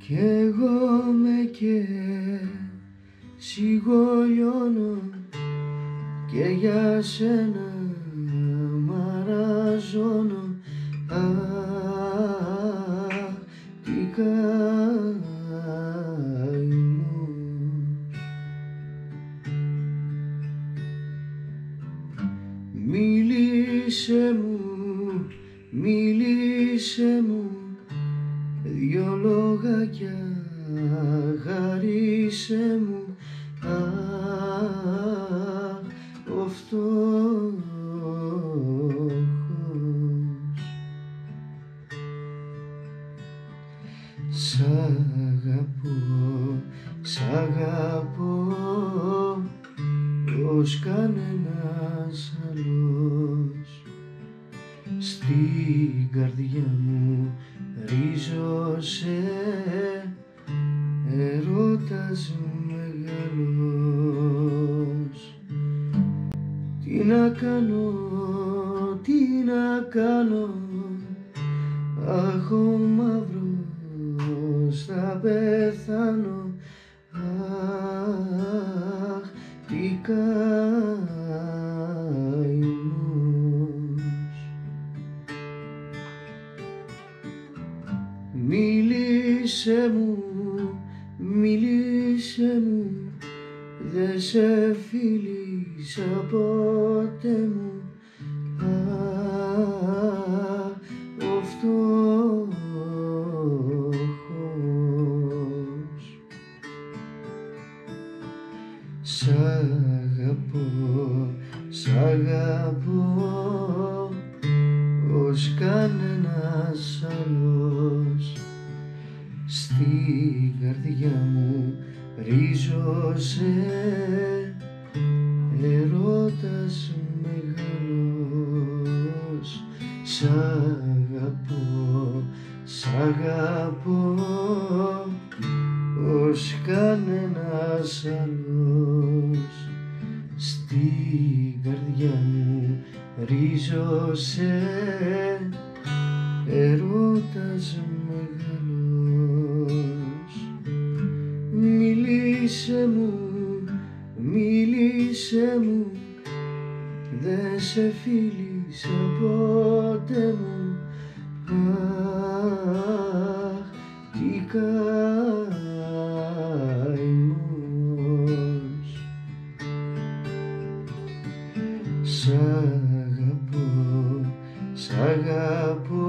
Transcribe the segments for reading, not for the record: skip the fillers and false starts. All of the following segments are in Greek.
κι εγώ με και σιγολιώνω και για σένα μαραζώνω. Τι καημός. Μίλησέ μου δυο λόγακια, χαρίσέ μου ο φτωχός. Σ' αγαπώ ως κανένας άλλος. Στην καρδιά μου ρίζωσε ερώτας μεγάλος. Τι να κάνω, αχ ο μαύρος θα πεθάνω. Αχ, τι καημός. Μίλησέ μου, δε σε φίλησα ποτέ μου. Ο φτωχός. Σ' αγαπώ ως κανένας άλλος. Στην καρδιά μου ρίζωσε ερώτας μεγάλος. Σ' αγαπώ ως κανένας άλλος. Στην καρδιά μου ρίζωσε ερώτας μεγάλος. Μίλησέ μου, δε σε φίλησα ποτέ μου. Αχ, τι καημός. Σ' αγαπώ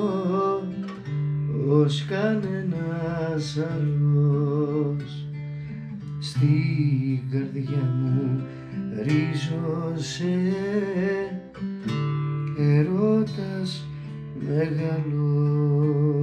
ως κανένας άλλος. Στην καρδιά μου ρίζωσε ερώτας μεγάλος.